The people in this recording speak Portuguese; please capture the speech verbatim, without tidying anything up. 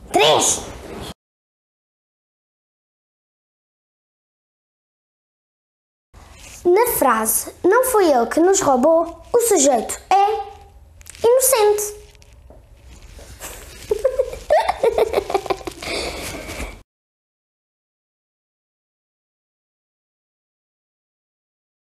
Três! Na frase "não foi ele que nos roubou", o sujeito é